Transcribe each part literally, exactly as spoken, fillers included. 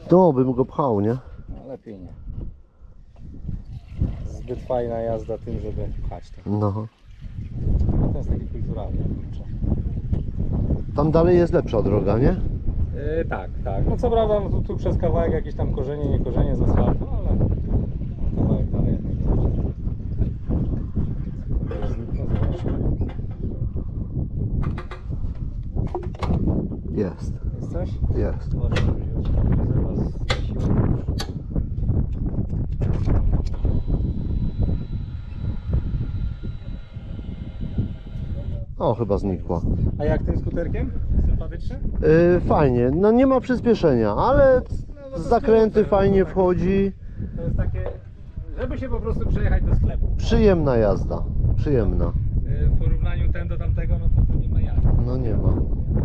To bym go pchał, nie? No lepiej nie. Zbyt fajna jazda tym, żeby pchać to. No. A to jest taki kulturalny, kurczę. Tam dalej jest lepsza droga, nie? Yy, tak, tak. No co prawda, no tu, tu przez kawałek jakieś tam korzenie, nie korzenie z asfaltu, ale no, kawałek dalej jak najbardziej. No zobaczmy. Jest. Jest coś? Jest. Zobaczmy, już zaraz siłę. O, chyba znikła. A jak tym skuterkiem? Sympatyczny? Yy, fajnie. No nie ma przyspieszenia, ale No, z zakręty fajnie wchodzi. To jest takie, żeby się po prostu przejechać do sklepu. Przyjemna jazda. Przyjemna. Yy, W porównaniu ten do tamtego, no to, to nie ma jak. No nie ma.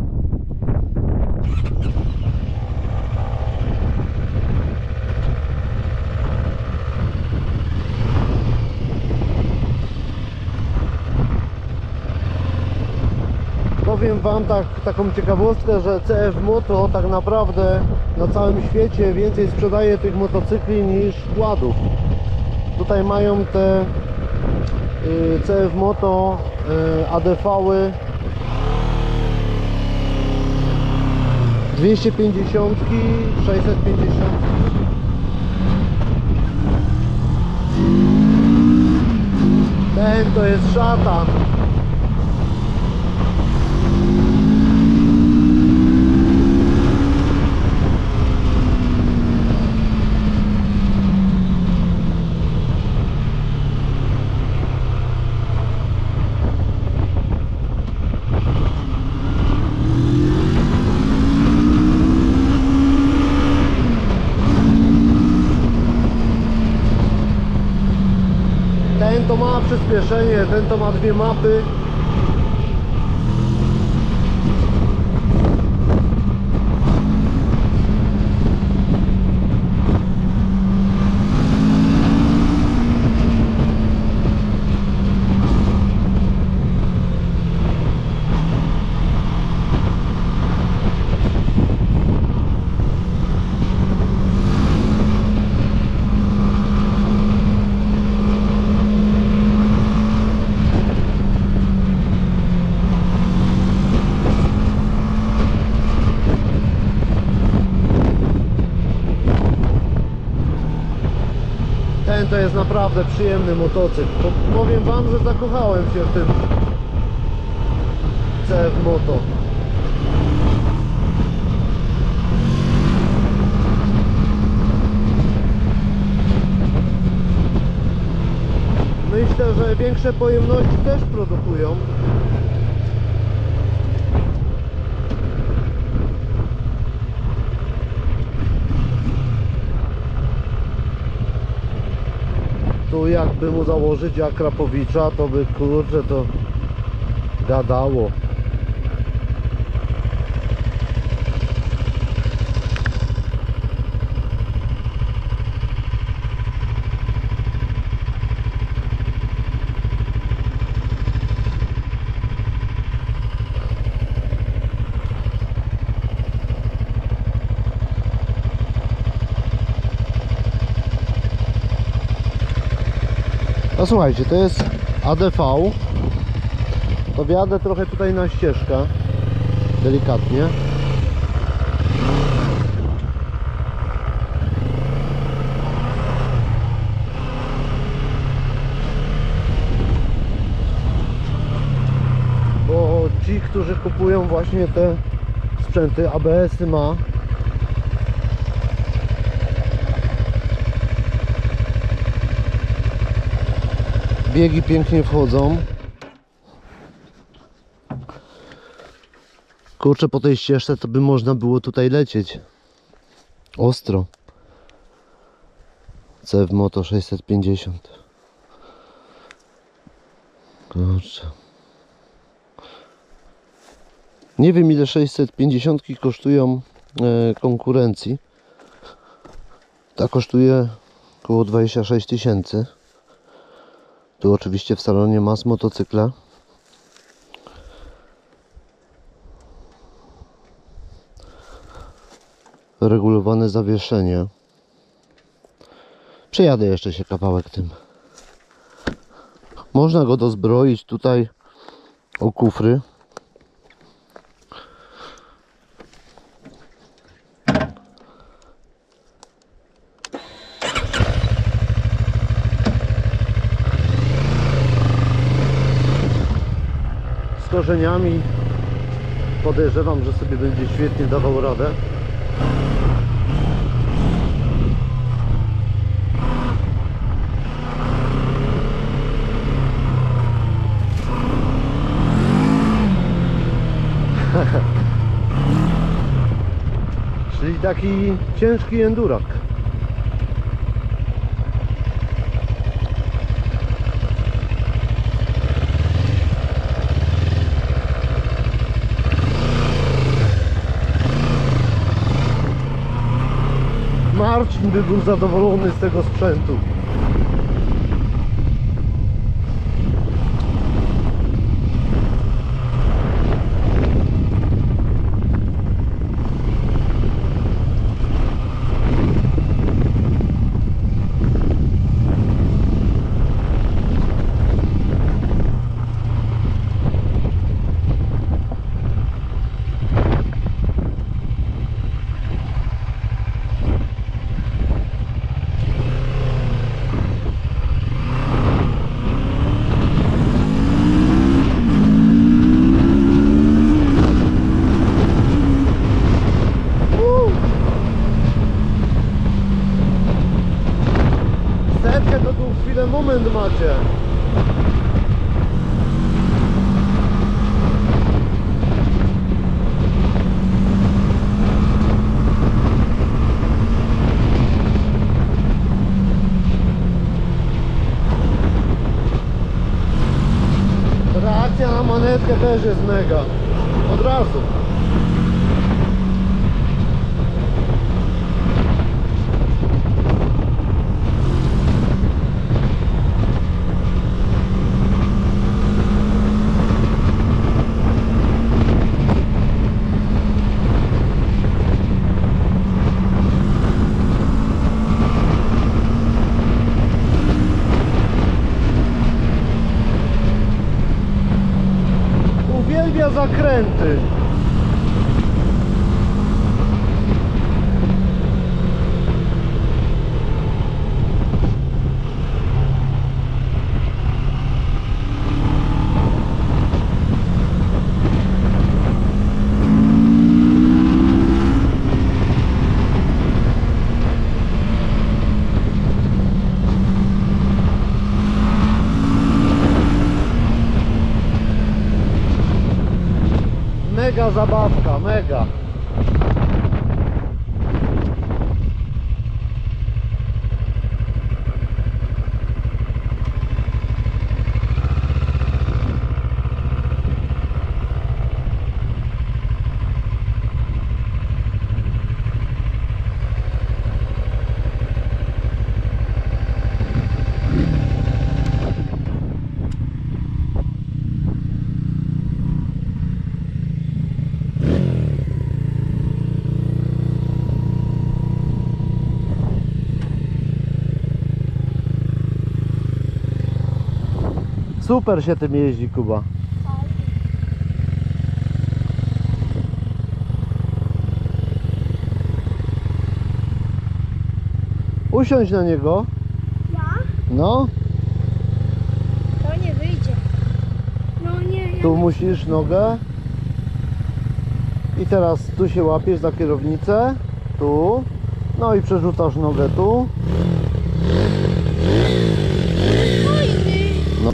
Powiem wam tak, taką ciekawostkę, że C F Moto tak naprawdę na całym świecie więcej sprzedaje tych motocykli niż kładów. Tutaj mają te y, C F Moto y, A D V-y dwieście pięćdziesiąt, sześćset pięćdziesiąt. Ten to jest szatan. Ten to ma przyspieszenie, ten to ma dwie mapy. Ten to jest naprawdę przyjemny motocykl. Po- Powiem wam, że zakochałem się w tym C F Moto. Myślę, że większe pojemności też produkują. Tu jakby mu założyć Akrapowicza, to by kurczę to gadało. No słuchajcie, to jest A D V. To wjadę trochę tutaj na ścieżkę. Delikatnie. Bo ci, którzy kupują właśnie te sprzęty, A B S-y ma. Biegi pięknie wchodzą. Kurczę, po tej ścieżce to by można było tutaj lecieć ostro. C F Moto sześćset pięćdziesiąt. Kurczę. Nie wiem, ile sześćset pięćdziesiąt kosztują e, konkurencji. Ta kosztuje około dwadzieścia sześć tysięcy. Tu oczywiście w salonie mas motocykla. regulowane zawieszenie. Przejadę jeszcze się kawałek tym. Można go dozbroić tutaj o kufry. Z korzeniami podejrzewam, że sobie będzie świetnie dawał radę. Czyli taki ciężki endurak. Marcin by był zadowolony z tego sprzętu. Setkę to tu chwilę moment macie. Reakcja na manetkę też jest mega. Od razu. Uwielbia zakręty. Mega zabawka, mega. Super się tym jeździ, Kuba. Usiądź na niego. Ja? No, To nie wyjdzie. No nie, ja tu nie. musisz nogę. I teraz tu się łapiesz za kierownicę. Tu. No i przerzucasz nogę tu. Fajny. No.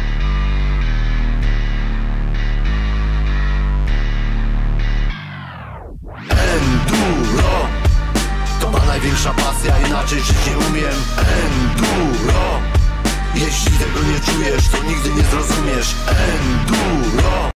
Enduro to ma największa pasja, inaczej żyć nie umiem. Enduro, jeśli tego nie czujesz, to nigdy nie zrozumiesz. Enduro.